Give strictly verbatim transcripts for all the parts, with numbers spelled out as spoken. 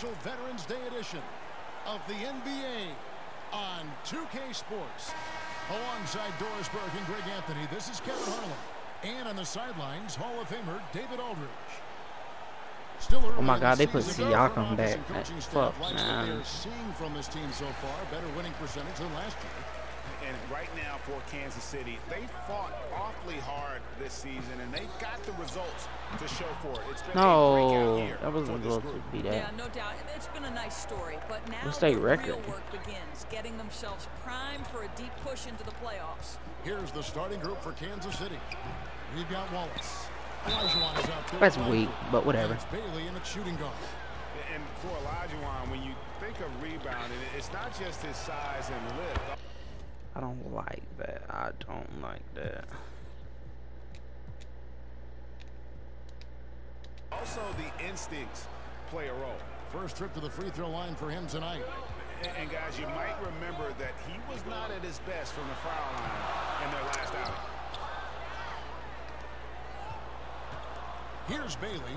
special Veterans Day edition of the N B A on two K Sports. Alongside Doris Burke and Greg Anthony, this is Kevin Harlan. And on the sidelines, Hall of Famer David Aldridge. Still oh my God, they put Siakam back. Fuck, man. They're seeing from this team so far, better winning percentage than last year. And right now for Kansas City, they fought awfully hard this season, and they got the results to show for it. It's been no, a breakout year that wasn't supposed to be that. Yeah, no doubt. It's been a nice story, but now What's their the record? real work begins, getting themselves primed for a deep push into the playoffs. Here's the starting group for Kansas City. We've got Wallace. Olajuwon is out there. That's weak, but whatever. It's Bailey in at shooting guard. And for Olajuwon, when you think of rebounding, it's not just his size and lift. I don't like that. I don't like that. Also, the instincts play a role. First trip to the free throw line for him tonight. And, and guys, you might remember that he was not at his best from the foul line in their last outing. Here's Bailey.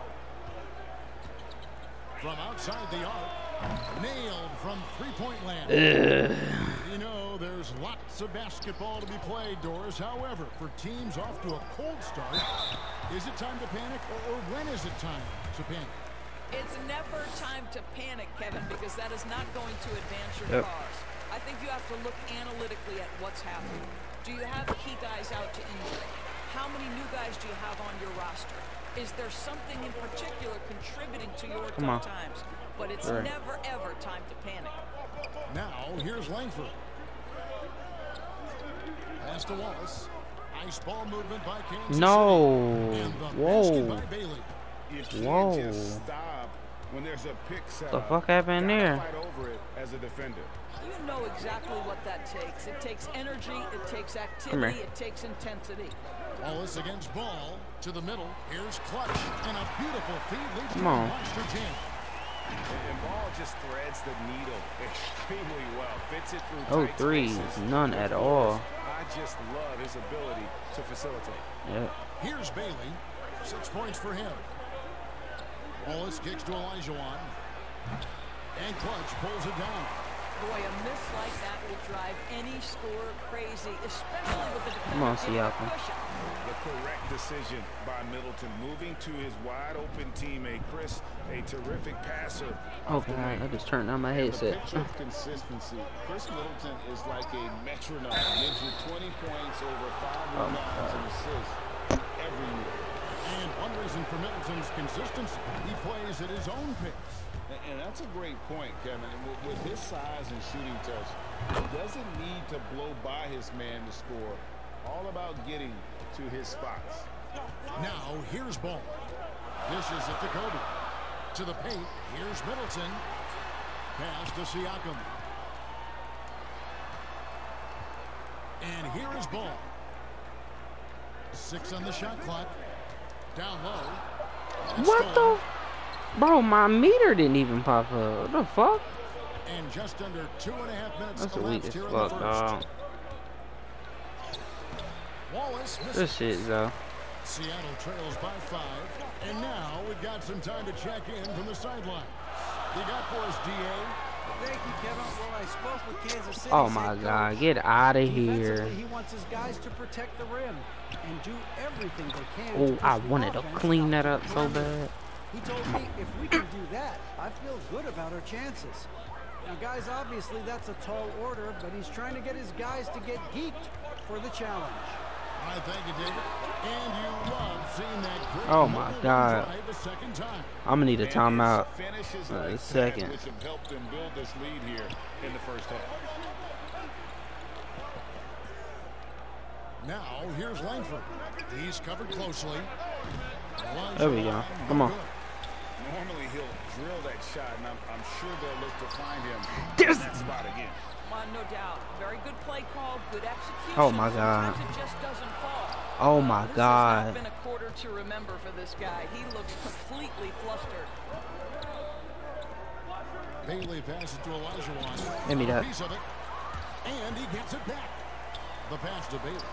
From outside the arc. Nailed from three-point land. Ugh. You know, there's lots of basketball to be played, Doris. However, for teams off to a cold start, is it time to panic, or, or when is it time to panic? It's never time to panic, Kevin, because that is not going to advance your Yep. cause. I think you have to look analytically at what's happening. Do you have key guys out to injury? How many new guys do you have on your roster? Is there something in particular contributing to your Come tough on. times? But it's Sure. never, ever time to panic. Now, here's Langford. Pass to Wallace. Nice ball movement by Kansas No. City. And the Whoa. basket by Bailey. You can't Whoa. just stop when there's a pick set The up. fuck happened Gotta there? Fight over it as a defender. You know exactly what that takes. It takes energy, it takes here. activity, it takes intensity. Wallace against Ball to the middle. Here's Clutch and a beautiful feed leads to Come a on. monster jam. And Ball just threads the needle extremely well. Fits it through Oh, tight threes, spaces. none at all. I just love his ability to facilitate. Yeah. Here's Bailey. Six points for him. Wallace kicks to Olajuwon. And Clutch pulls it down. Boy, a miss like that will drive any scorer crazy, especially with the Come on, defender in Siakam. push-up. The correct decision by Middleton, moving to his wide open teammate. Chris, a terrific passer. Oh off the God, wing. I just turned on my And the headset. picture of consistency. Chris Middleton is like a metronome. Gives you twenty points, over five Oh, my rebounds and assists every year. And one reason for Middleton's consistency, he plays at his own pace. And, and that's a great point, Kevin. And with, with his size and shooting touch, he doesn't need to blow by his man to score. All about getting to his spots. Now, here's Ball. Dishes it to Kobe. To the paint, here's Middleton. Pass to Siakam. And here is Ball. Six on the shot clock. Down low. It's What Stone. the? Bro, my meter didn't even pop up. What the fuck? And just under two and a half minutes That's a weak elapsed as here in fuck, the first. dog. Wallace misses. This shit, though. Seattle trails by five. And now we've got some time to check in from the sideline. You got for us, D A? Thank you, Kevin. Well, I spoke with Kansas City. Oh my God, get out of here. Defensively, he wants his guys to protect the rim and do everything they can. Oh, to push I the wanted to offense clean that out up to the so perimeter. bad. He told me if we can do that, I feel good about our chances. Now, guys, obviously that's a tall order, but he's trying to get his guys to get geeked for the challenge. I thank you, David. And you love seeing that great Oh my mobile God. drive a second time. I'm gonna need a And timeout. it's finishes Uh, like a second. that which have helped them build this lead here in the first half. Now, here's Langford. He's covered closely. There we go. Come on. Normally he'll drill that shot, and I'm, I'm sure they'll look to find him There's- in that spot again. Well, no doubt. Very good play call, good execution. Oh, my God. Sometimes it just doesn't fall. Oh my This God. has not been a quarter to remember for this guy. He looks completely flustered. Bailey passes to Olajuwon. Give me that. A piece of it. And he gets it back. The pass to Bailey.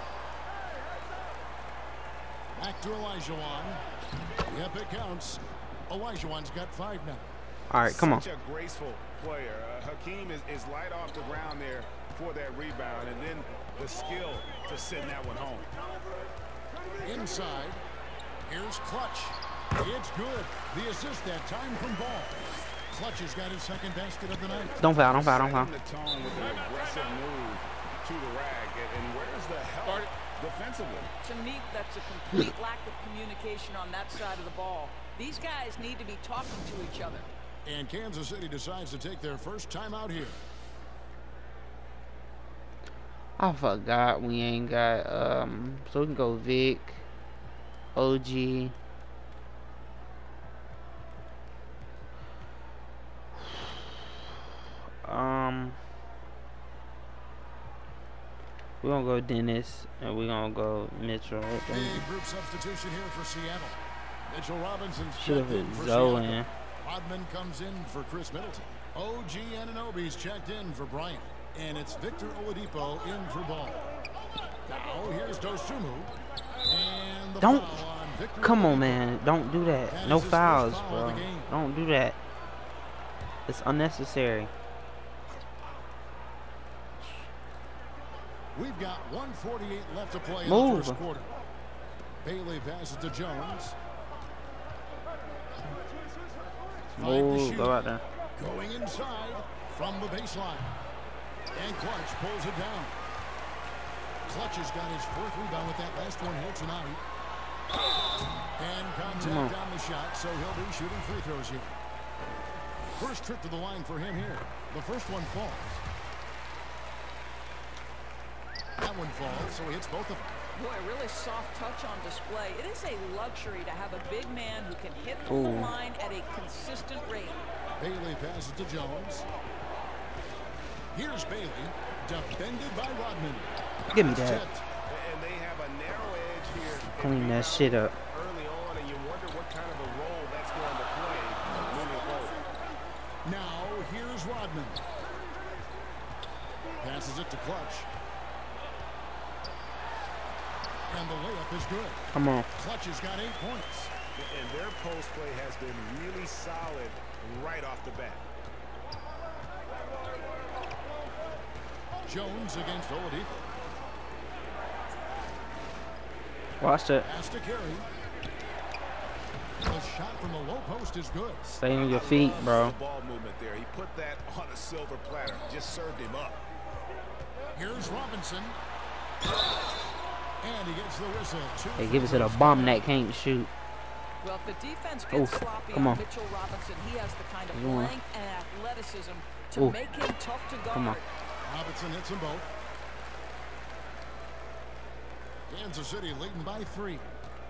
Back to Olajuwon. Yep, it counts. Olajuwon's got five now. All right, come on. Such a graceful player. Uh, Hakeem is, is light off the ground there for that rebound, and then the skill to send that one home. Inside, here's Clutch. It's good. The assist that time from Ball. Clutch has got his second basket of the night. Don't foul, don't foul, don't foul. Setting the tone with an aggressive move to the rack, and, and where's the help defensively? To me, that's a complete lack of communication on that side of the ball. These guys need to be talking to each other. And Kansas City decides to take their first time out here. I forgot we ain't got, um, so we can go Vic, O G. Um, we're gonna go Dennis, and we're gonna go Mitchell. Big group substitution here for Seattle. Mitchell Robinson's Should have checked in hit for Zoe Seattle. in. Rodman comes in for Chris Middleton. O G Anunoby's checked in for Bryant. And it's Victor Oladipo in for Ball. Now here's Dosunmu. And the Don't. foul on Victor Come on, Oladipo. man. Don't do that. That No is his first fouls, foul bro. of the game. Don't do that. It's unnecessary. We've got one forty-eight left to play in Move. the first quarter. Bailey passes to Jones. Find the Move. shoot. Go out there. Going inside from the baseline. And Clutch pulls it down. Clutch has got his fourth rebound with that last one here tonight. And contact on the shot, so he'll be shooting free throws here. First trip to the line for him here. The first one falls. That one falls, so he hits both of them. Boy, really soft touch on display. It is a luxury to have a big man who can hit from the Ooh. line at a consistent rate. Bailey passes to Jones. Here's Bailey, defended by Rodman. Give me It's that. tipped. And they have a narrow edge here. Clean that shit up. Early on, and you wonder what kind of a role that's going to play moving forward. Now, here's Rodman. Passes it to Clutch. And the layup is good. Come on. Clutch has got eight points. And their post play has been really solid right off the bat. Jones against Oladipo. Watch it. Pass to Carey. The shot from the low post is good. Stay on your feet, I love bro. the ball movement there. He put that on a silver platter. Just served him up. Here's Robinson. And he gets the whistle. Two Hey, give it to the bum that can't shoot. Well, if the defense gets Oof, sloppy come on on. Mitchell Robinson, he has the kind of Come on. length and athleticism to Oof. make him tough to guard. Come on. Robinson hits them both. Kansas City leading by three.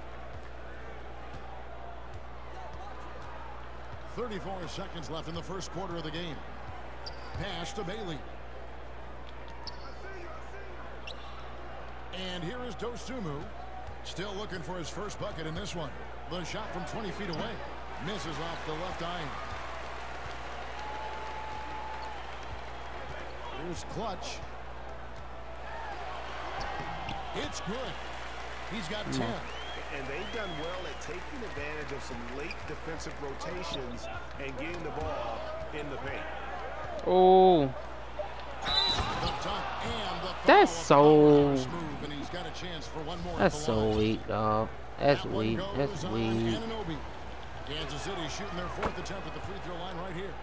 thirty-four seconds left in the first quarter of the game. Pass to Bailey. And here is Dosunmu. Still looking for his first bucket in this one. The shot from twenty feet away. Misses off the left eye. Here's Clutch. It's good. He's got ten. And they've done well at taking advantage of some late defensive rotations and getting the ball in the paint. Oh, The dunk and the foul. That's A so- powerhouse move, and he's got a chance for one more at that's the so line. weak, dog. That's That one weak. goes That's on weak. Anunoby. Kansas City shooting their fourth attempt at the free throw line right here.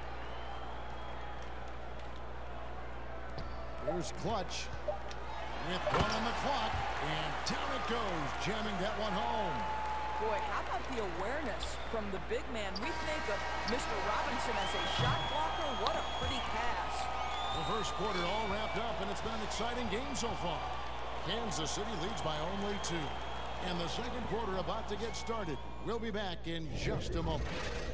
Here's Clutch with one on the clock, and down it goes, jamming that one home. Boy, how about the awareness from the big man? We think of Mister Robinson as a shot blocker. What a pretty pass. The first quarter all wrapped up, and it's been an exciting game so far. Kansas City leads by only two. And the second quarter about to get started. We'll be back in just a moment.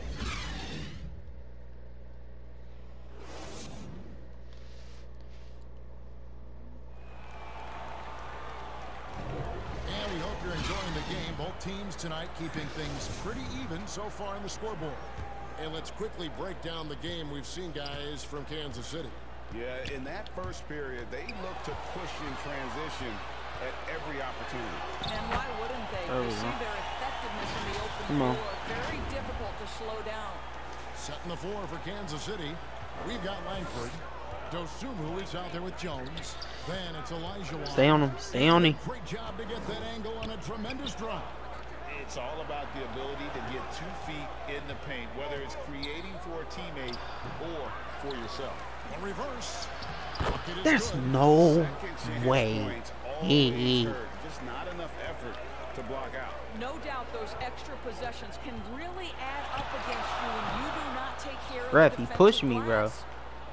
And we hope you're enjoying the game. Both teams tonight keeping things pretty even so far in the scoreboard. And let's quickly break down the game we've seen, guys, from Kansas City. Yeah, in that first period, they looked to push in transition at every opportunity. And why wouldn't they? There They we see go. their effectiveness in the open Come on. floor. Very difficult to slow down. Setting the floor for Kansas City. We've got Langford. Dosunmu is out there with Jones. Then it's Elijah. Stay on him. Stay on him. Great job to get that angle on a tremendous drive. It's all about the ability to get two feet in the paint, whether it's creating for a teammate or for yourself. A reverse. There's no Second way. points, He. always hurt. Just not enough effort to block out. No doubt those extra possessions can really add up against you when you do not take care of Ref, the he pushed me, defensive bro. glass.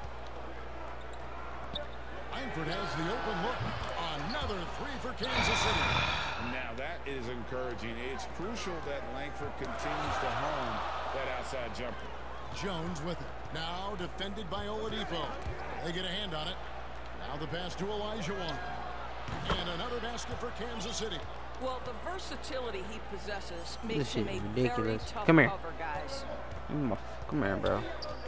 Langford has the open look. Another three for Kansas City. Now that is encouraging. It's crucial that Langford continues to hone that outside jumper. Jones with it. Now defended by Oladipo. They get a hand on it. Now the pass to Elijah Wan. And another basket for Kansas City. Well, the versatility he possesses This makes shit him is a very ridiculous. tough Come here. cover, guys. Come on, come here, bro.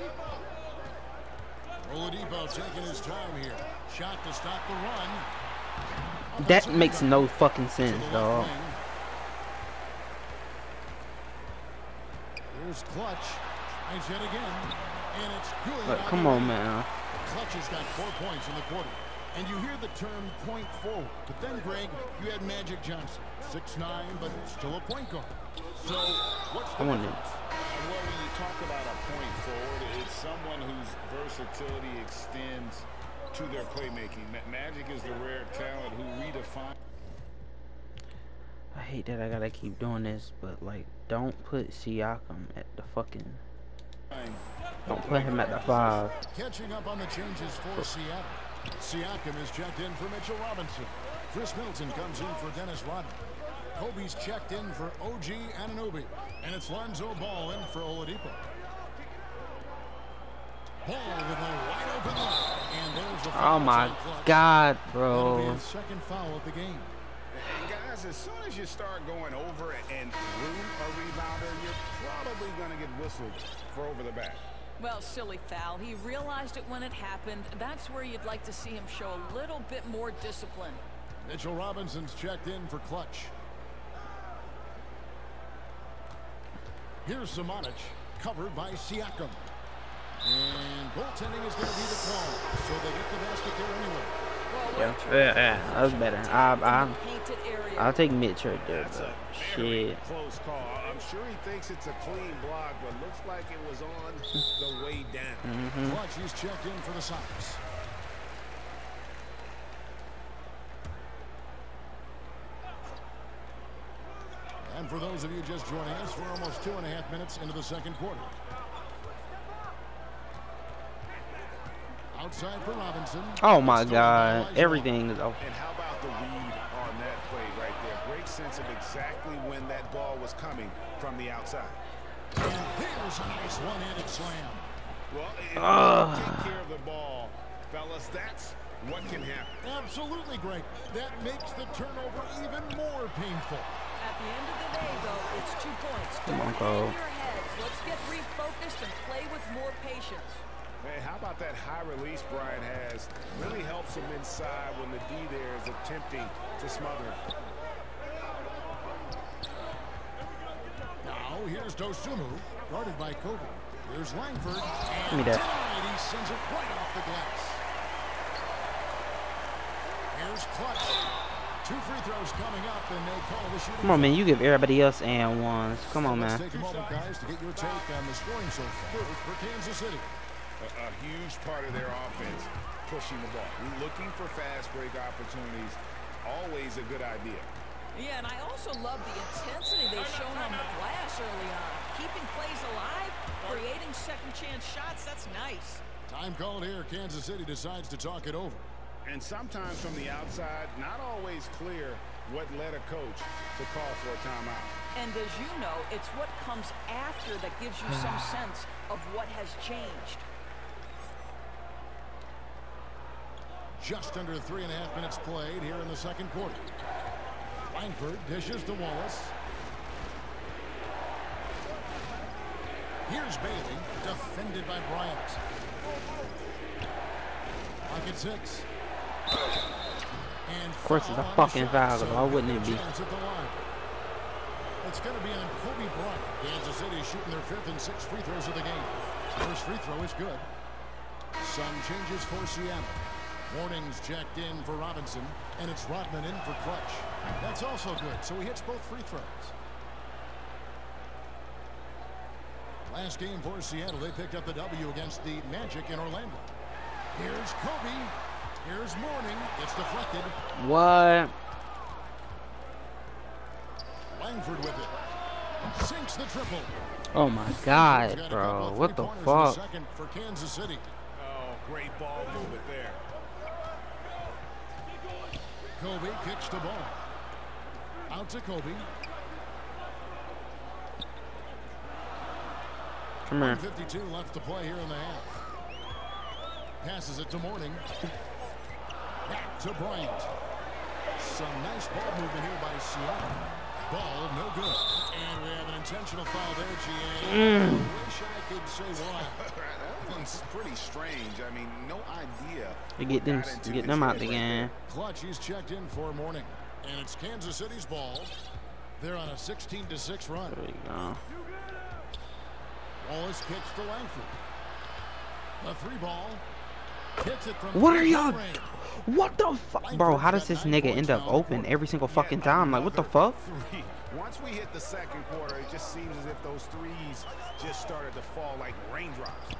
Oladipo taking his time here. Shot to stop the run. That makes no fucking sense, dog. Here's Clutch. Nice hit again. And it's good. But come on, man. Clutch has got four points in the quarter. And you hear the term point forward. But then, Greg, you had Magic Johnson. six nine, but still a point guard. So, what's the I want difference? Well, when you talk about a point forward, it's someone whose versatility extends to their playmaking. Ma- Magic is the rare talent who redefines. I hate that I gotta keep doing this, but like, don't put Siakam at the fucking. Don't put him at the five. Catching up on the changes for Seattle. Siakam is checked in for Mitchell Robinson. Chris Middleton comes in for Dennis Rodman. Kobe's checked in for O G Anunoby. And it's Lonzo Ball in for Oladipo. Ball with a wide open look. And there's the foul Oh my on Clutch. God, That'll be bro. his second foul of the game. And guys, as soon as you start going over and through a rebounder, you're probably going to get whistled for over the back. Well, silly foul. He realized it when it happened. That's where you'd like to see him show a little bit more discipline. Mitchell Robinson's checked in for Clutch. Here's Samanic, covered by Siakam. And goaltending is going to be the call, so they get the basket there anyway. Well, Yeah, what a yeah, yeah, that was better. I, I, painted area. I'll take Mitch right there, That's bro. a very Shit. close call. I'm sure he thinks it's a clean block, but looks like it was on the way down. Mm-hmm. Clutch is checked in for the Sox. And for those of you just joining us, we're almost two and a half minutes into the second quarter. Outside for Robinson. Oh my Stolen by God, Elijah everything is off. And how about the read on that play right there? Great sense of exactly when that ball was coming from the outside. Wall. And there's a nice one-handed slam. Well, if you Ah. take care of the ball, fellas, that's what can happen. Absolutely great. That makes the turnover even more painful. At the end of the day, though, it's two points. Come on, Don't Cole. hang your heads. Let's get refocused and play with more patience. Man, how about that high release Brian has? Really helps him inside when the D there is attempting to smother him. Now here's Dosunmu, guarded by Kobe. Here's Langford. Give me And that. denied. He sends it right off the glass. Here's Clutch. Two free throws coming up, and they call the shooting. Come on, man. You give everybody else and ones. Come on, Let's man. take a moment, guys, to get your take on the scoring so far for Kansas City. A, a huge part of their offense, pushing the ball. Looking for fast break opportunities, always a good idea. Yeah, and I also love the intensity they've shown on the glass early on. Keeping plays alive, creating second chance shots, that's nice. Time called here. Kansas City decides to talk it over. And sometimes from the outside, not always clear what led a coach to call for a timeout. And as you know, it's what comes after that gives you some sense of what has changed. Just under three and a half minutes played here in the second quarter. Langford dishes to Wallace. Here's Bailey, defended by Bryant. Pocket six. And Of course, it's a foul on the fucking shot, foul. so Why wouldn't it be? chance at the line. It's going to be on Kobe Bryant. Kansas City shooting their fifth and sixth free throws of the game. First free throw is good. Some changes for Seattle. Warnings checked in for Robinson, and it's Rodman in for Clutch. That's also good, so he hits both free throws. Last game for Seattle, they picked up the W against the Magic in Orlando. Here's Kobe. Here's Mourning. It's deflected. What? Langford with it. Sinks the triple. Oh my God, bro. What the fuck? Second for Kansas City. Oh, great ball movement there. Kobe kicks the ball. Out to Kobe. Come here. one fifty-two left to play here in the half. Passes it to Mourning. Back to Bryant. Some nice ball movement here by Seattle. Ball no good. And we have an intentional foul there, G A. Mm. I wish I could say why. That one's pretty strange. I mean, no idea. To get them, get them out the game. Clutch, he's checked in for Mourning. And it's Kansas City's ball. They're on a sixteen to six run. There we go. Wallace kicks to Langford. The three ball. Hits it from What are y'all? range. What the fuck, bro? How does this nigga end up open every single fucking time? Like, what the fuck? Three. Once we hit the second quarter, it just seems as if those threes just started to fall like raindrops.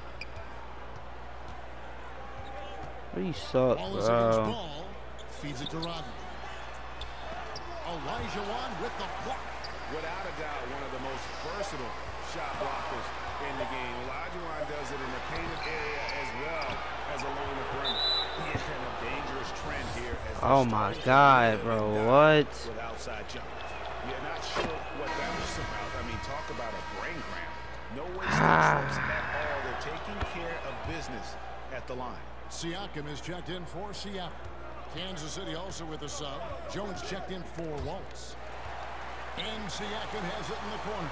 You suck, Wallace against bro. ball. Feeds it to Rodman. Elijah Wan with the block. Without a doubt, one of the most versatile shot blockers in the game. Olajuwon does it in the painted area as well as along the perimeter. He is in a dangerous trend here. As Oh my God, bro. What? with outside jumpers. You're not sure what that was about. I mean, talk about a brain cramp. No wasted trips at all. They're taking care of business at the line. Siakam is checked in for Seattle. Kansas City also with a sub. Jones checked in for Wallace. And Siakam has it in the corner.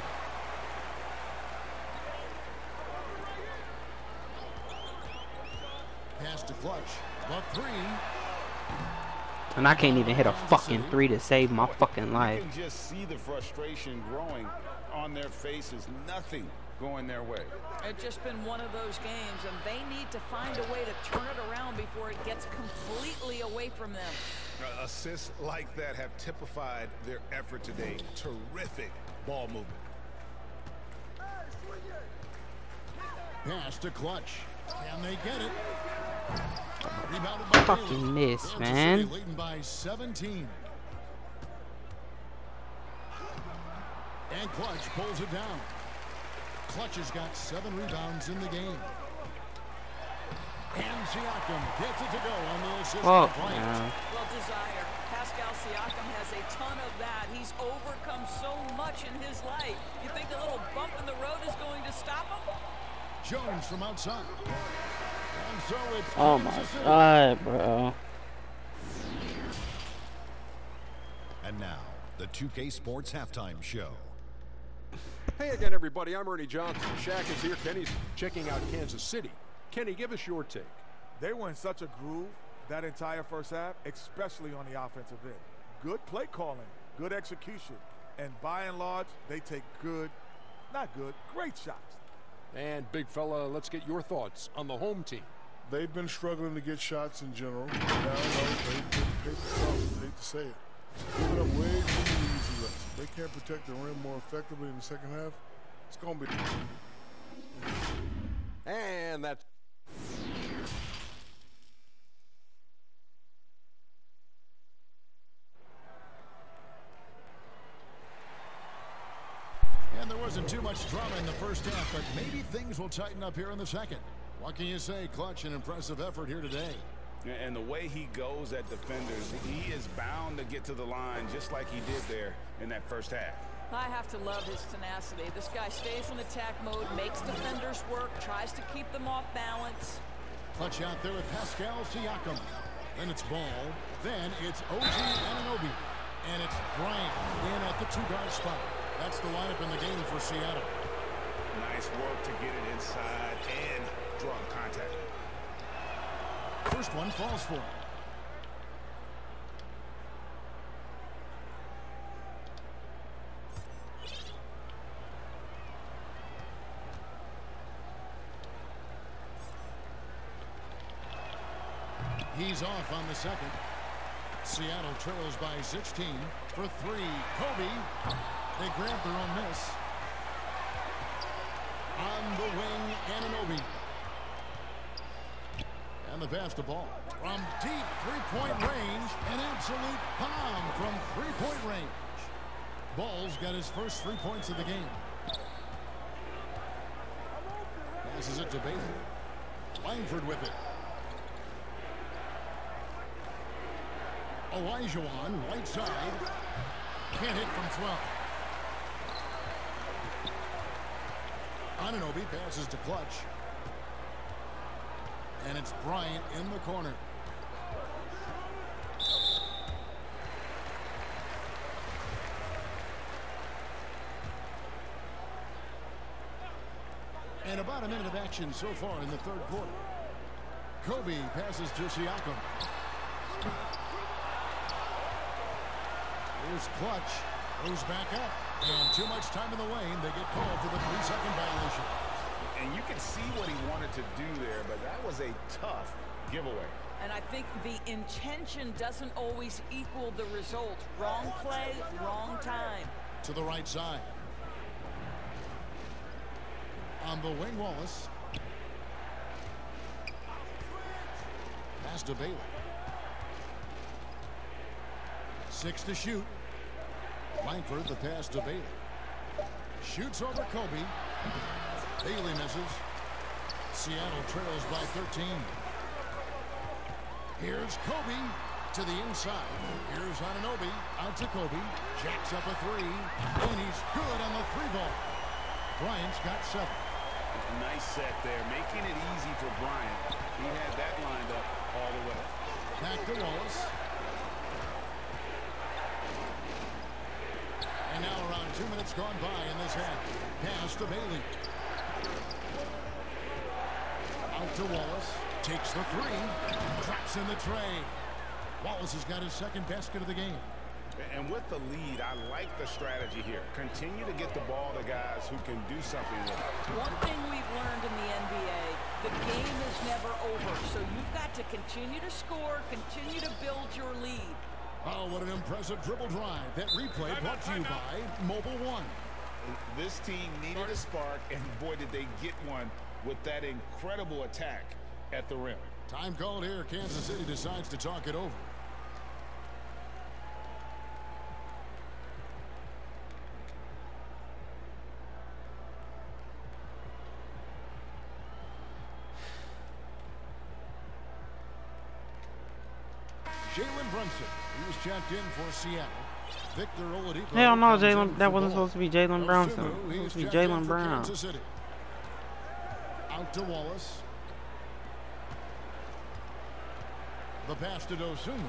Pass to Clutch. The three. And I can't even hit a fucking three to save my fucking life. You can just see the frustration growing on their faces. Nothing going their way. It's just been one of those games, and they need to find a way to turn it around before it gets completely away from them. Uh, assists like that have typified their effort today. Terrific ball movement. Pass to Clutch. Can they get it? Rebounded by Fucking Bailey. miss, Kansas man. City leading by seventeen. And Clutch pulls it down. Clutch has got seven rebounds in the game. And Siakam gets it to go on the assist. Oh, to Bryant. yeah. Well, desire. Pascal Siakam has a ton of that. He's overcome so much in his life. You think the little bump in the road is going to stop him? Jones from outside. And so it's Oh my Kansas City. God, bro. And now, the two K Sports Halftime Show. Hey again, everybody. I'm Ernie Johnson. Shaq is here. Kenny's checking out Kansas City. Kenny, give us your take. They were in such a groove that entire first half, especially on the offensive end. Good play calling, good execution, and by and large, they take good, not good, great shots. And big fella, let's get your thoughts on the home team. They've been struggling to get shots in general. Now, no, they've been paper soft. I hate to say it. Giving up way too many easy looks. If they can't protect the rim more effectively in the second half, it's going to be. And that's And there wasn't too much drama in the first half, but maybe things will tighten up here in the second. What can you say? Clutch, an impressive effort here today. And the way he goes at defenders, he is bound to get to the line just like he did there in that first half. I have to love his tenacity. This guy stays in attack mode, makes defenders work, tries to keep them off balance. Clutch out there with Pascal Siakam. Then it's Ball. Then it's O G Anunoby. And it's Bryant in at the two-guard spot. That's the lineup in the game for Seattle. Nice work to get it inside and draw contact. First one falls for him. He's off on the second. Seattle trails by sixteen. For three, Kobe. They grab their own miss. On the wing, Anunoby. And the pass to Ball. From deep three-point range, an absolute bomb from three-point range. Ball's got his first three points of the game. Passes it to Bailey. Langford with it. Olajuwon, right side. Can't hit from twelve. Anunoby passes to Clutch. And it's Bryant in the corner. And about a minute of action so far in the third quarter. Kobe passes to Siakam. Here's Clutch. Goes back up. And too much time in the lane. They get called for the three-second violation. And you can see what he wanted to do there, but that was a tough giveaway. And I think the intention doesn't always equal the result. Wrong play, wrong time. To the right side. On the wing, Wallace. Pass to Bailey. Six to shoot. Langford, the pass to Bailey. Shoots over Kobe. Bailey misses. Seattle trails by thirteen. Here's Kobe to the inside. Here's Anunoby out to Kobe. Jacks up a three. And he's good on the three ball. Bryant's got seven. Nice set there, making it easy for Bryant. He had that lined up all the way. Back to Wallace. And now around two minutes gone by in this half. Pass to Bailey. Out to Wallace. Takes the three. Drops in the tray. Wallace has got his second basket of the game. And with the lead, I like the strategy here. Continue to get the ball to guys who can do something with it. One thing we've learned in the N B A, the game is never over. So you've got to continue to score, continue to build your lead. Oh, what an impressive dribble drive. That replay brought to you by Mobile One. This team needed a spark, and boy, did they get one with that incredible attack at the rim. Time called here. Kansas City decides to talk it over. Jalen Brunson, he was checked in for Seattle. Victor Oladipo. Hell no, Jalen. That wasn't supposed to be Jalen Brunson. It was supposed to be Jaylen Brown. Out to Wallace. The pass to Dosunmu.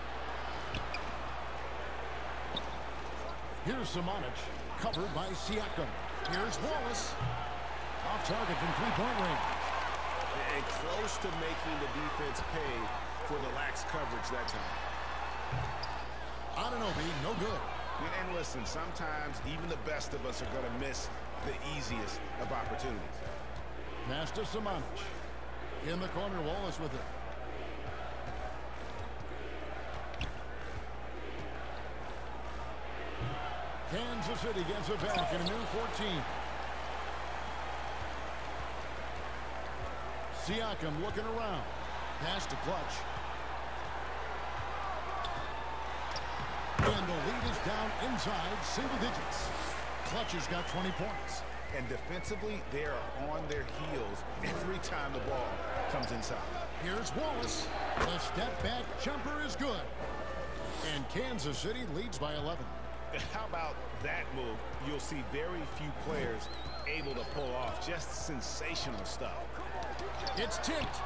Here's Samanic, covered by Siakam. Here's Wallace. Off target from three-point range. And close to making the defense pay for the lax coverage that time. Anunoby, no good. And listen, sometimes even the best of us are going to miss the easiest of opportunities. Pass to Samanic. In the corner, Wallace with it. Kansas City gets it back in a new fourteen. Siakam looking around. Pass to Clutch. And the lead is down inside single digits. Clutch has got twenty points. And defensively, they are on their heels every time the ball comes inside. Here's Wallace. The step back jumper is good. And Kansas City leads by eleven. How about that move? You'll see very few players able to pull off just sensational stuff. It's tipped.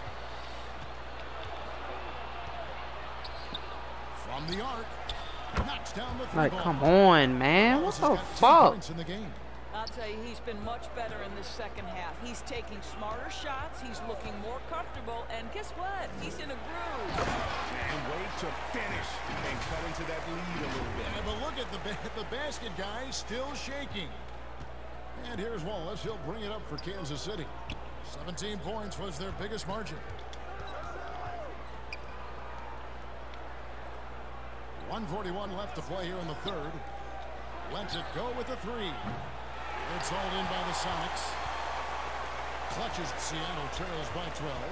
From the arc. Knocks down the three Like, ball. come on, man. What the fuck? In the game. I'll tell you, he's been much better in the second half. He's taking smarter shots. He's looking more comfortable. And guess what? He's in a groove. And wait to finish and cut into that lead a little bit. Yeah, but look at the, ba the basket guy still shaking. And here's Wallace. He'll bring it up for Kansas City. seventeen points was their biggest margin. one forty-one left to play here in the third. Lets it go with the three. It's hauled in by the Sonics. Clutches Seattle, trails by twelve.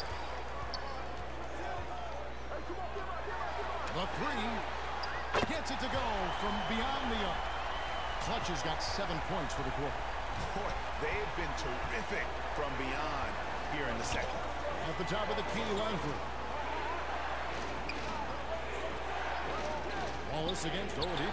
The three. Gets it to go from beyond the arc. Clutches got seven points for the quarter. Boy, they've been terrific from beyond here in the second. At the top of the key, Langford. Wallace against Oladipo.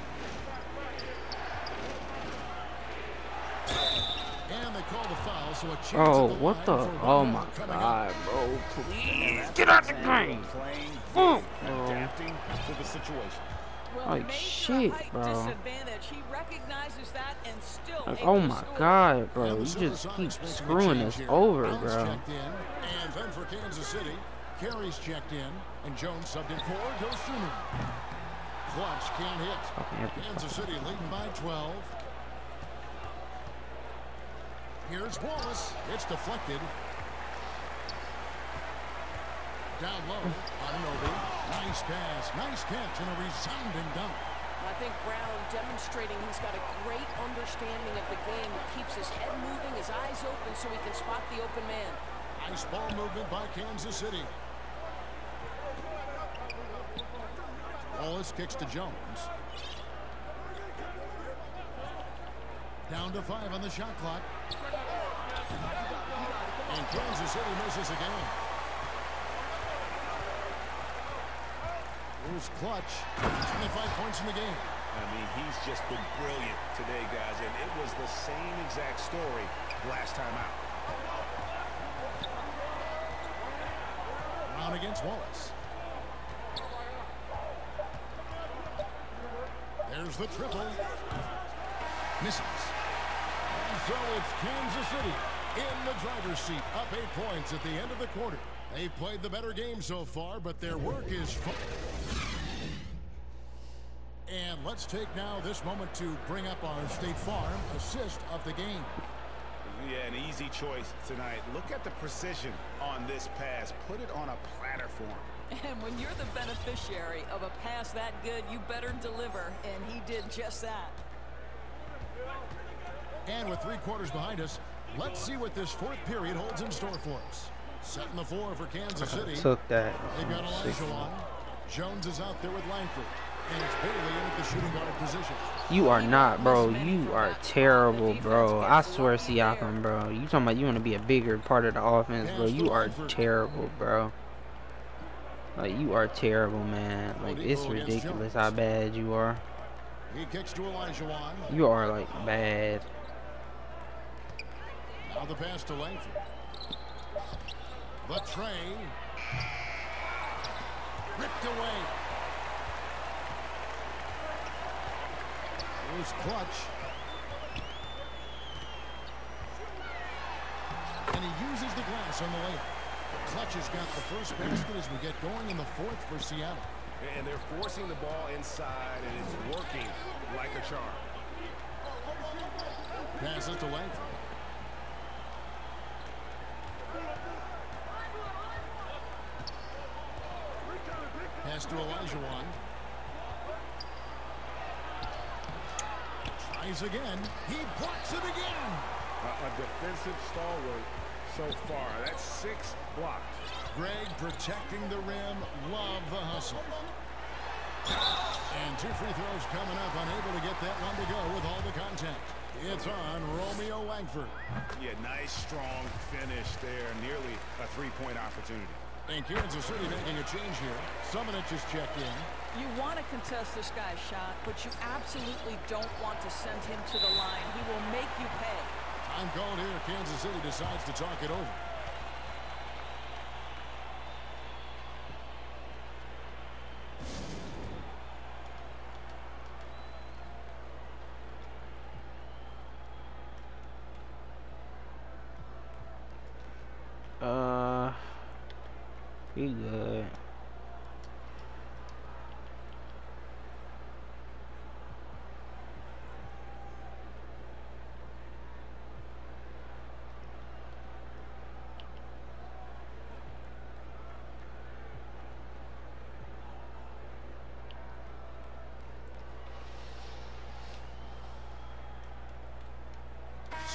And they call the foul, so a chance Oh, at the what line the? for Oh one my more coming God, up. bro! Please get out the game. Oh, Adapting to the situation. Well, Like major shit, height bro. disadvantage. He recognizes that and still Like, able oh to my score. God, bro! And You the just Supersonics keep making a screwing change us here. over, Brown's bro. checked in, and then for Kansas City, Carey's checked in, and Jones subbed in for Dosunmu. Clutch can't hit. Fucking Kansas City leading by twelve. Here's Wallace. It's deflected. Down low. Anunoby. Nice pass. Nice catch and a resounding dunk. I think Brown demonstrating he's got a great understanding of the game. He keeps his head moving, his eyes open so he can spot the open man. Nice ball movement by Kansas City. Wallace kicks to Jones. Down to five on the shot clock. And Kansas City misses again. Here's Clutch. twenty-five points in the game. I mean, he's just been brilliant today, guys, and it was the same exact story last time out. Brown against Wallace. There's the triple. Misses. And so it's Kansas City in the driver's seat, up eight points at the end of the quarter. They played the better game so far, but their work is fun. And let's take now this moment to bring up our State Farm assist of the game. Yeah, an easy choice tonight. Look at the precision on this pass. Put it on a platter for him. And when you're the beneficiary of a pass that good, you better deliver, and he did just that. And with three quarters behind us, let's see what this fourth period holds in store for us. Setting the floor for Kansas City. Took that. They've got Elijah on. Jones is out there with Langford. And it's Bailey in at the shooting guard position. You are not, bro. You are terrible, bro. I swear, Siakam, bro. You talking about you want to be a bigger part of the offense, bro. You are terrible, bro. Like, you are terrible, man. Like, it's ridiculous how bad you are. He kicks to Elijah on. You are, like, bad. Now the pass to Langford. The tray. Ripped away. Here's Clutch. And he uses the glass on the layup. Clutch has got the first basket as we get going in the fourth for Seattle. And they're forcing the ball inside, and it's working like a charm. Passes to Langford. Pass to Olajuwon. Tries again. He blocks it again. A, a defensive stalwart so far. That's six blocks. Greg protecting the rim. Love the hustle. And two free throws coming up. Unable to get that one to go with all the contact. It's on Romeo Langford. Yeah, nice, strong finish there. Nearly a three-point opportunity. And Kansas City making a change here. Summonich is checked in. You want to contest this guy's shot, but you absolutely don't want to send him to the line. He will make you pay. Time called here. Kansas City decides to talk it over. Uh, we good.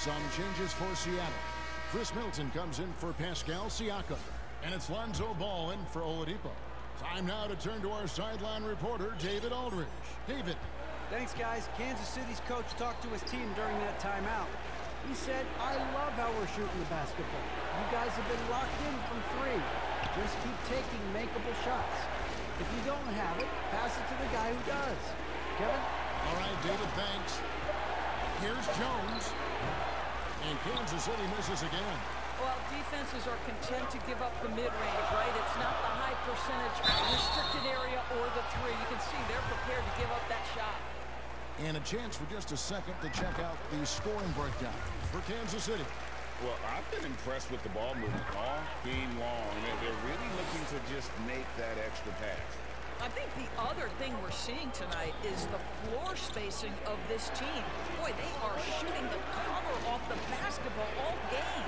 Some changes for Seattle. Chris Middleton comes in for Pascal Siakam. And it's Lonzo Ball in for Oladipo. Time now to turn to our sideline reporter, David Aldridge. David. Thanks, guys. Kansas City's coach talked to his team during that timeout. He said, I love how we're shooting the basketball. You guys have been locked in from three. Just keep taking makeable shots. If you don't have it, pass it to the guy who does. Kevin? All right, David, thanks. Here's Jones. And Kansas City misses again. Well, defenses are content to give up the mid-range, right? It's not the high percentage restricted area or the three. You can see they're prepared to give up that shot. And a chance for just a second to check out the scoring breakdown for Kansas City. Well, I've been impressed with the ball movement all game long. They're really looking to just make that extra pass. I think the other thing we're seeing tonight is the floor spacing of this team. Boy, they are shooting the cover off the basketball all game.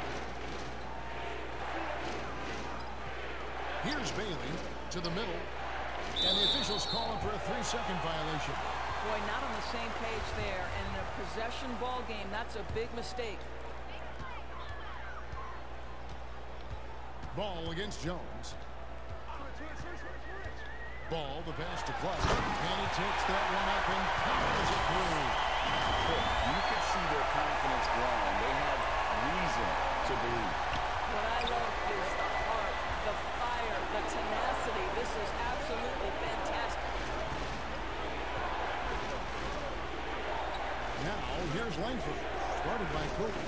Here's Bailey to the middle. And the officials calling for a three-second violation. Boy, not on the same page there. And in a possession ball game, that's a big mistake. Ball against Jones. Ball, the pass to Clutch. And he takes that one up and powers it through. You can see their confidence growing. They have reason to believe. What I love is the heart, the fire, the tenacity. This is absolutely fantastic. Now, here's Langford. Started by Kobe.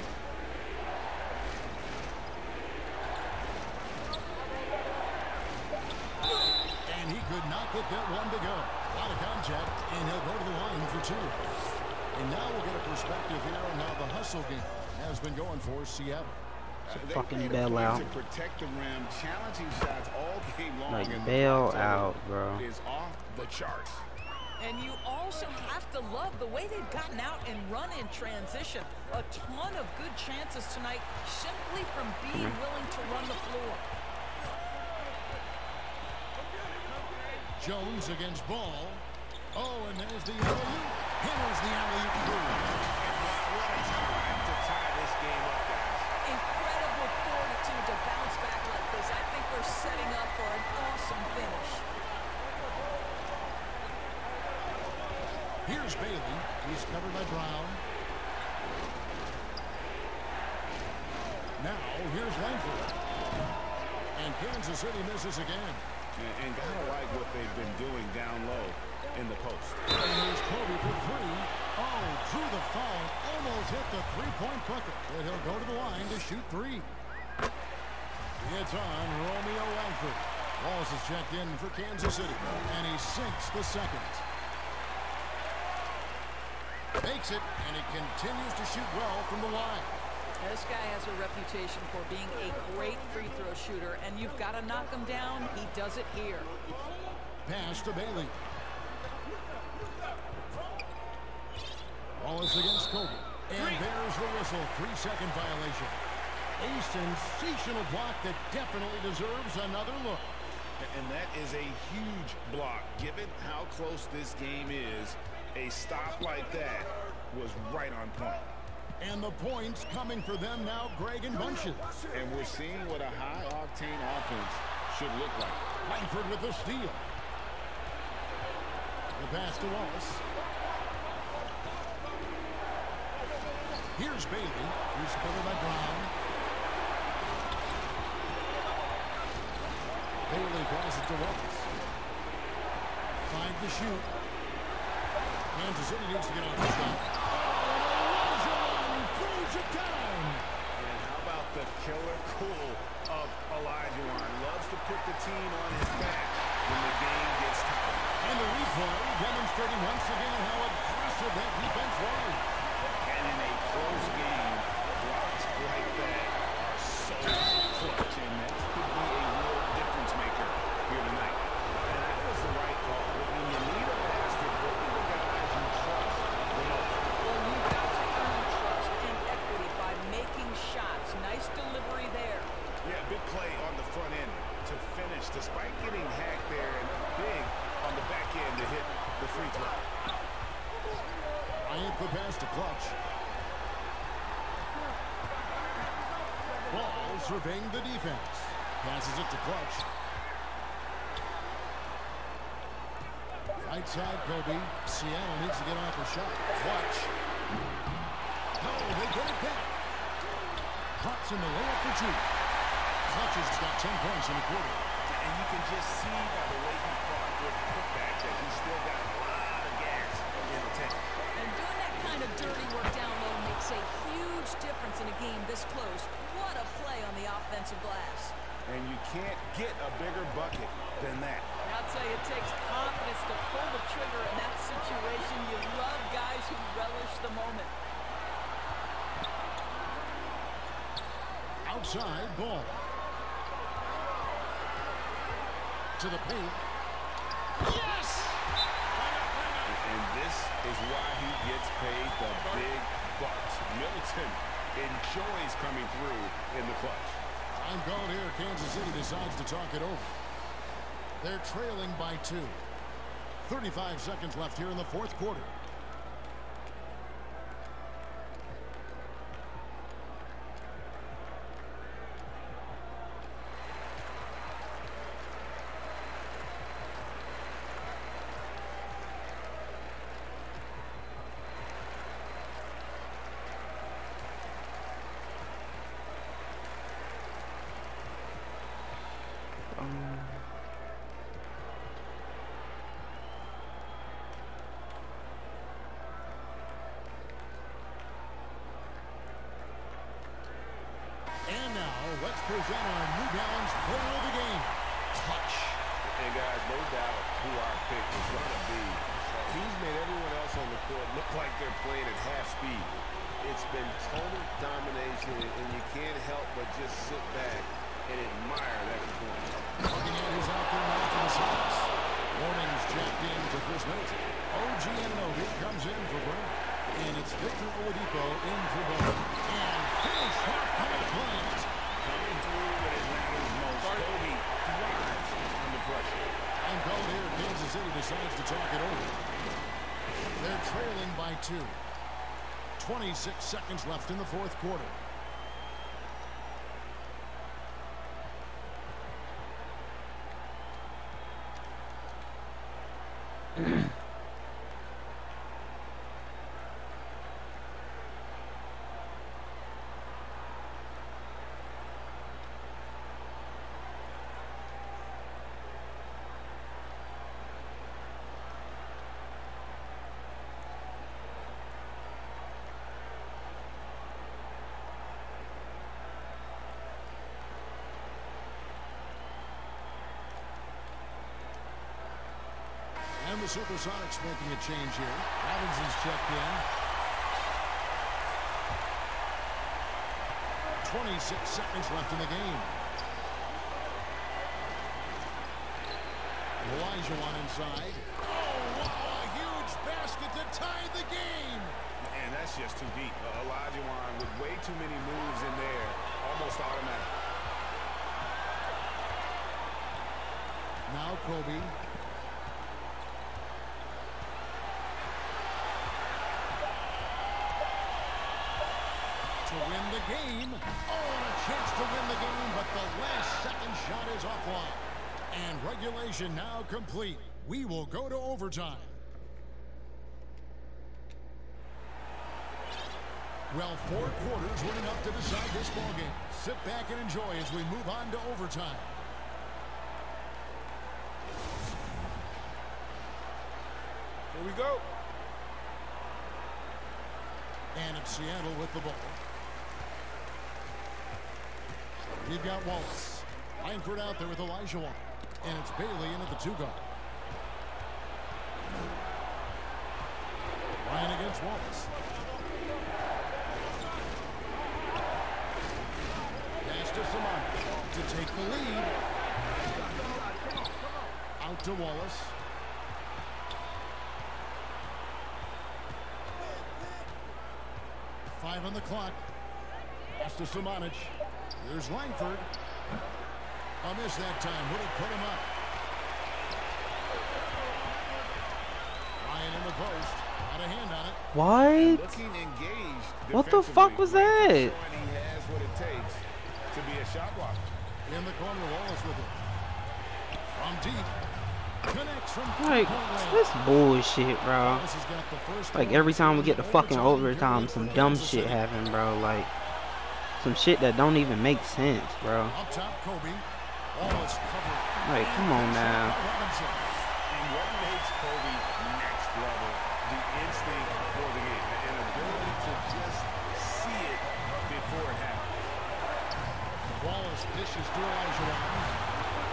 And he could not get that one to go. A lot of contact, and he'll go to the line for two. And now we'll get a perspective here on how the hustle game has been going for Seattle. Uh, fucking bail out. To protect the rim, challenging shots all game long. Like and bail out, bro. Is off the charts. And you also have to love the way they've gotten out and run in transition. A ton of good chances tonight simply from being willing to run the floor. Jones against Ball. Oh, and there's the alley-oop. Hammers the alley-oop through. What a time to tie this game up, guys. Incredible fortitude to bounce back like this. I think we're setting up for an awesome finish. Here's Bailey. He's covered by Brown. Now, here's Langford. And Kansas City misses again. And, and gotta like what they've been doing down low in the post. And here's Kobe for three. Oh, drew the foul. Almost hit the three-point bucket. But he'll go to the line to shoot three. It's on Romeo Langford. Walls is checked in for Kansas City. And he sinks the second. Makes it, and he continues to shoot well from the line. This guy has a reputation for being a great free throw shooter, and you've got to knock him down. He does it here. Pass to Bailey. Wallace against Kobe. And there's the whistle. Three-second violation. A sensational block that definitely deserves another look. And that is a huge block. Given how close this game is, a stop like that was right on point. And the points coming for them now, Greg and Bunches. And we're seeing what a high-octane offense should look like. Langford with the steal. The pass to Wallace. Here's Bailey. He's covered by Brown. Bailey passes it to Wallace. Find the shoot. Kansas City needs to get on the shot. Throws it down. And how about the killer cool of Olajuwon? Loves to put the team on his back when the game gets tight. And the replay demonstrating once again how aggressive that defense was. And in a close game, blocks like that are so clutch, and that could be a real difference maker here tonight. And that was the right call. When you need a basket, look at the guys you trust the most. Well, you've got to earn trust and equity by making shots. Nice delivery there. Yeah, big play on the front end to finish, despite getting hacked there, and big on the back end to hit the free throw. Bryant the pass to Clutch. Ball surveying the defense. Passes it to Clutch. Right side, Kobe. Seattle needs to get off a shot. Clutch. Oh, they get it back. Pops in the layup for two. Clutch has got ten points in the quarter. And you can just see by the way he fought for the putback that he's still got a lot of gas in the tank. And doing that kind of dirty work down low makes a huge difference in a game this close. What a play on the offensive glass. And you can't get a bigger bucket than that. I'll tell you, it takes confidence to pull the trigger in that situation. You love guys who relish the moment. Outside ball. To the paint. Yes! And this is why he gets paid the big bucks. Middleton enjoys coming through in the clutch. I'm called here. Kansas City decides to talk it over. They're trailing by two. thirty-five seconds left here in the fourth quarter. Let's present our New Balance player of the game, Clutch. And guys, no doubt who our pick is going to be. He's made everyone else on the court look like they're playing at half speed. It's been total domination, and you can't help but just sit back and admire that performance. Looking at who's out there now for the Celtics. Warnings checked in for Chris Middleton. O G Anunoby comes in for Brown. And it's Victor Oladipo in for Bowman. And finish off by Bryant. Coming through when it matters most. Kobe thrives under pressure. I'm called here. Kansas City decides to talk it over. They're trailing by two. twenty-six seconds left in the fourth quarter. And the Supersonics making a change here. Robinson's checked in. twenty-six seconds left in the game. Olajuwon inside. Oh, wow, a huge basket to tie the game. And that's just too deep. Uh, Olajuwon with way too many moves in there. Almost automatic. Now Kobe. To win the game. Oh, and a chance to win the game, but the last second shot is offline. And regulation now complete. We will go to overtime. Well, four quarters were enough to decide this ballgame. Sit back and enjoy as we move on to overtime. Here we go. And it's Seattle with the ball. We've got Wallace. Langford out there with Olajuwon. And it's Bailey in at the two guard. Ryan against Wallace. Pass to Samani to take the lead. Out to Wallace. Five on the clock. Pass to Samanic. Here's Langford. A miss that time. Would have put him up. Ryan in the post. Got a hand on it. What? Looking engaged. What the fuck was that? He has what it takes. to be a shot blocker. In the corner, Wallace with it. From deep. Connects from Like, this bullshit, bro. Like, every time we get to fucking overtime, some dumb shit happen, bro. Like, some shit that don't even make sense, bro. Up top, Kobe. Wallace covered. Like, come on now. And what makes Kobe next level? The instinct for the game. An ability to just see it before it happens. Wallace dishes to Elijah.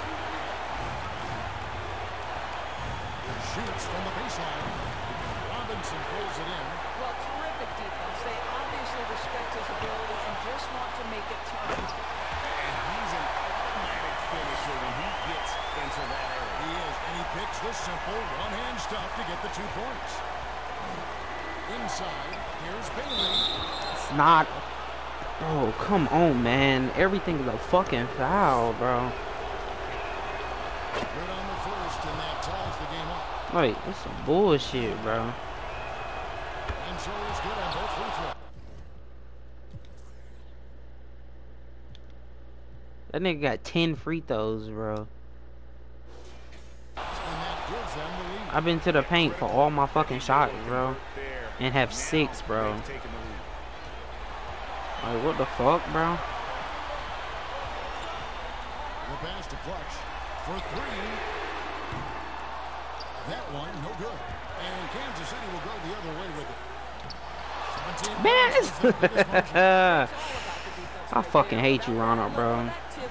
Shoots from the baseline. Robinson pulls it in. Well, terrific defense. They obviously respect his ability and just want to make it tough. And he's an automatic finisher when he gets into that area. He is, and he picks the simple one-hand stuff to get the two points. Inside, here's Bailey. It's not. Bro, come on, man. Everything is a fucking foul, bro. Good on the first, and that ties the game up. Like, it's some bullshit, bro. And so he's good on both free throws. That nigga got ten free throws, bro. And that gives them the lead. I've been to the paint for all my fucking shots, bro. And have six, bro. Like, what the fuck, bro? The pass to Clutch for three. That one, no good. And Kansas City will go the other way with it. Man, I fucking hate you, Ronald, bro.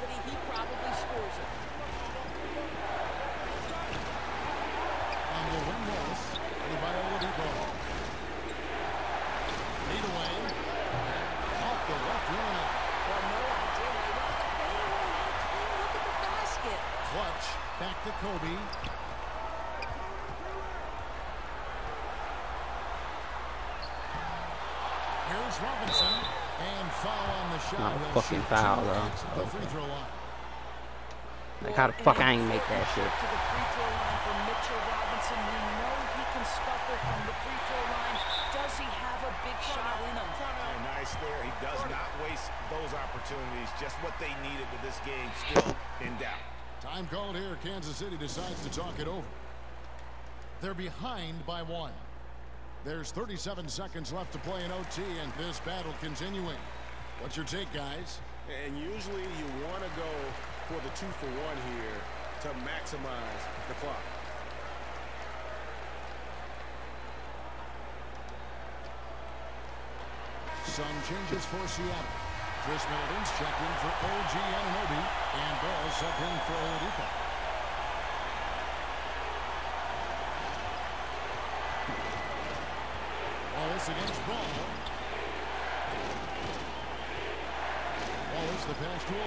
Clutch back to Kobe. Here's Robinson, and foul on the shot. Not a fucking foul, though. The free throw line. Like, how the fuck I ain't make that shit? To the free throw line for Mitchell Robinson. We know he can scuffle from the free throw line. Does he have a big shot in him? And nice there. He does not waste those opportunities. Just what they needed with this game still in doubt. Time called here. Kansas City decides to talk it over. They're behind by one. There's thirty-seven seconds left to play in O T, and this battle continuing. What's your take, guys? And usually you want to go for the two for one here to maximize the clock. Some changes for Seattle. Chris Middleton's checked in for O G Anunoby, and Ball subbed in for Oladipo. Wallace against Ball. Wallace the pass to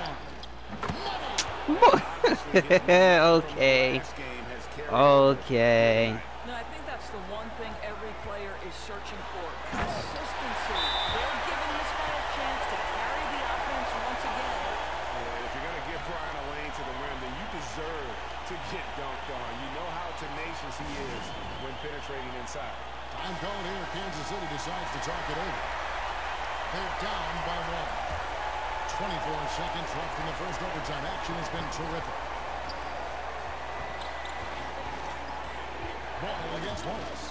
Elijah Wan. Okay. Okay. No, I think that's the one thing every player is searching for. Consistency. They're giving this guy a chance to carry the offense once again. Yeah, if you're going to give Brian a lane to the rim, then you deserve to get dunked on. You know how tenacious he is when penetrating inside. Time called here. Kansas City decides to talk it over. They're down by one. twenty-four seconds left in the first overtime. Action has been terrific. Ball against Wallace.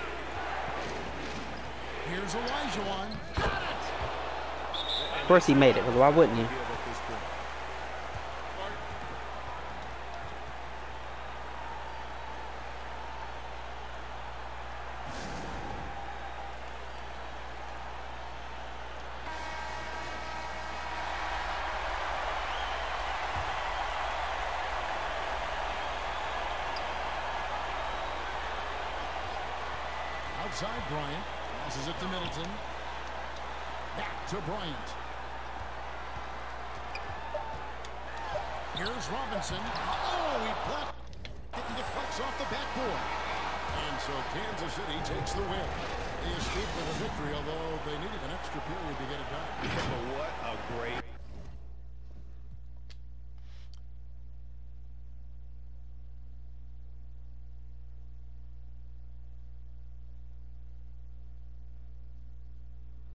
Here's Elijah Wan. Got it! Of course he made it, but why wouldn't he? Outside Bryant. Passes it to Middleton. Back to Bryant. Here's Robinson. Oh, he blocked. It deflects off the backboard. And so Kansas City takes the win. They escaped with a victory, although they needed an extra period to get it done. But what a great